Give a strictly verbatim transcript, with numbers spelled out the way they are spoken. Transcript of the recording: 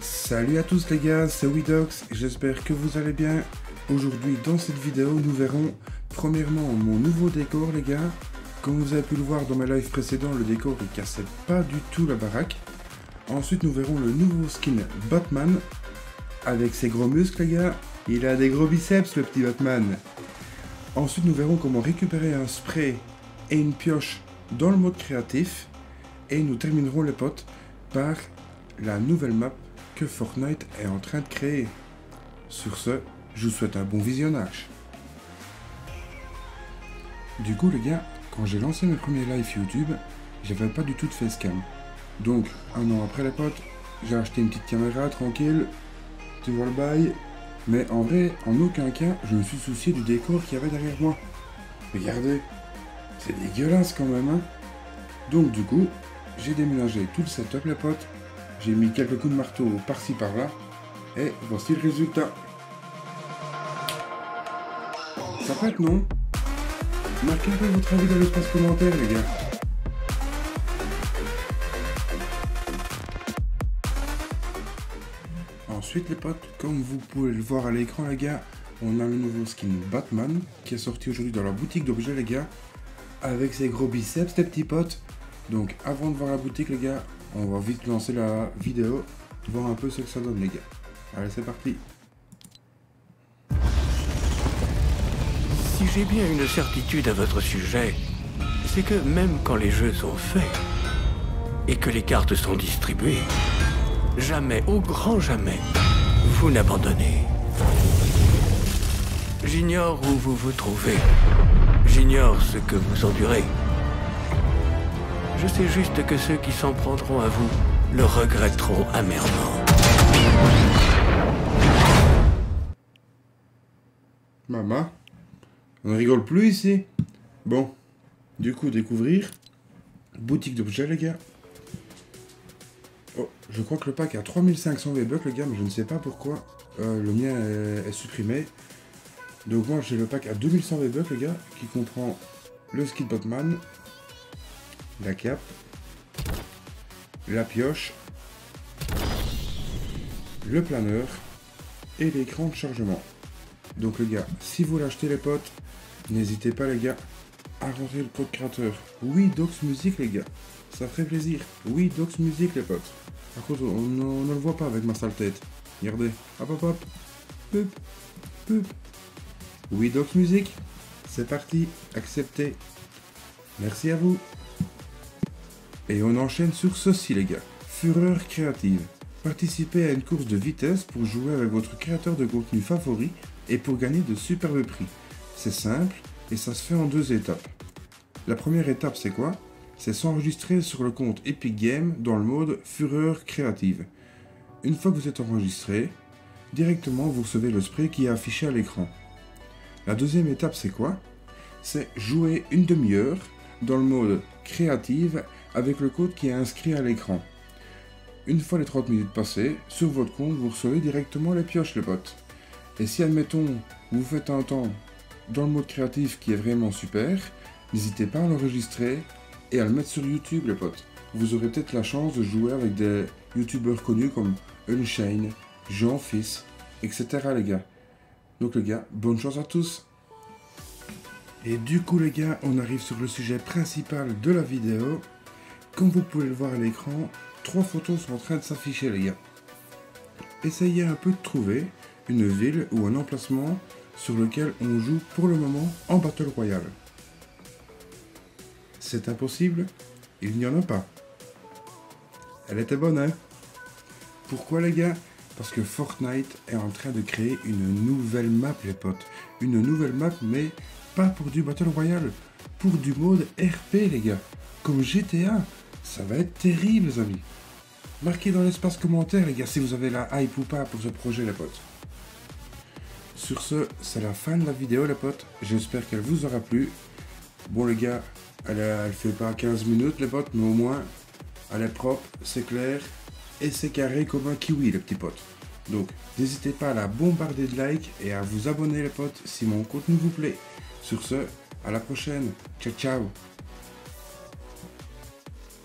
Salut à tous les gars, c'est Widox, j'espère que vous allez bien. Aujourd'hui dans cette vidéo nous verrons premièrement mon nouveau décor les gars. Comme vous avez pu le voir dans mes lives précédents, le décor il cassait pas du tout la baraque. Ensuite nous verrons le nouveau skin Batman avec ses gros muscles les gars. Il a des gros biceps le petit Batman. Ensuite nous verrons comment récupérer un spray et une pioche dans le mode créatif. Et nous terminerons les potes par la nouvelle map que Fortnite est en train de créer. Sur ce, je vous souhaite un bon visionnage. Du coup les gars, quand j'ai lancé mes premiers lives YouTube, j'avais pas du tout de facecam. Donc un an après les potes, j'ai acheté une petite caméra tranquille, tu vois le bail. Mais en vrai, en aucun cas, je me suis soucié du décor qu'il y avait derrière moi. Regardez, c'est dégueulasse quand même hein. Donc du coup, j'ai déménagé tout le setup les potes. J'ai mis quelques coups de marteau par-ci par-là. Et voici le résultat. Ça pète non? Marquez un peu votre avis dans l'espace commentaire les gars. Ensuite les potes, comme vous pouvez le voir à l'écran les gars, on a le nouveau skin Batman qui est sorti aujourd'hui dans la boutique d'objets les gars. Avec ses gros biceps les petits potes. Donc avant de voir la boutique les gars, on va vite lancer la vidéo, voir un peu ce que ça donne les gars. Allez c'est parti. Si j'ai bien une certitude à votre sujet, c'est que même quand les jeux sont faits et que les cartes sont distribuées, jamais, au grand jamais, vous n'abandonnez. J'ignore où vous vous trouvez. J'ignore ce que vous endurez. Je sais juste que ceux qui s'en prendront à vous le regretteront amèrement. Maman, on ne rigole plus ici. Bon, du coup découvrir. Boutique d'objets les gars. Oh, je crois que le pack a trois mille cinq cents V-Bucks les gars, mais je ne sais pas pourquoi. Euh, le mien est, est supprimé. Donc moi j'ai le pack à deux mille cent V-Bucks les gars, qui comprend le skin Batman, la cape, la pioche, le planeur et l'écran de chargement. Donc les gars, si vous l'achetez les potes, n'hésitez pas les gars à rentrer le code créateur. Oui, Dox Music les gars, ça ferait plaisir. Oui, Dox Music les potes. Par contre, on, on ne le voit pas avec ma sale tête. Regardez, hop hop hop, pup, pup. Oui, Dox Music, c'est parti, accepté. Merci à vous. Et on enchaîne sur ceci les gars. Fureur créative. Participez à une course de vitesse pour jouer avec votre créateur de contenu favori et pour gagner de superbes prix. C'est simple et ça se fait en deux étapes. La première étape c'est quoi? C'est s'enregistrer sur le compte Epic Games dans le mode Fureur créative. Une fois que vous êtes enregistré, directement vous recevez le spray qui est affiché à l'écran. La deuxième étape c'est quoi? C'est jouer une demi-heure dans le mode créative avec le code qui est inscrit à l'écran. Une fois les trente minutes passées, sur votre compte, vous recevez directement les pioches les potes. Et si admettons, vous faites un temps dans le mode créatif qui est vraiment super, n'hésitez pas à l'enregistrer et à le mettre sur YouTube les potes. Vous aurez peut-être la chance de jouer avec des youtubeurs connus comme Unchained, Jean-Fils, et cetera les gars. Donc les gars, bonne chance à tous. Et du coup les gars, on arrive sur le sujet principal de la vidéo. Comme vous pouvez le voir à l'écran, trois photos sont en train de s'afficher les gars. Essayez un peu de trouver une ville ou un emplacement sur lequel on joue pour le moment en Battle Royale. C'est impossible, il n'y en a pas. Elle était bonne hein? Pourquoi les gars? Parce que Fortnite est en train de créer une nouvelle map les potes. Une nouvelle map mais pas pour du Battle Royale, pour du mode R P les gars. Comme G T A, ça va être terrible les amis. Marquez dans l'espace commentaire les gars si vous avez la hype ou pas pour ce projet les potes. Sur ce, c'est la fin de la vidéo les potes. J'espère qu'elle vous aura plu. Bon les gars, elle, elle fait pas quinze minutes les potes, mais au moins elle est propre, c'est clair et c'est carré comme un kiwi les petits potes. Donc n'hésitez pas à la bombarder de likes et à vous abonner les potes si mon contenu vous plaît. Sur ce, à la prochaine. Ciao ciao.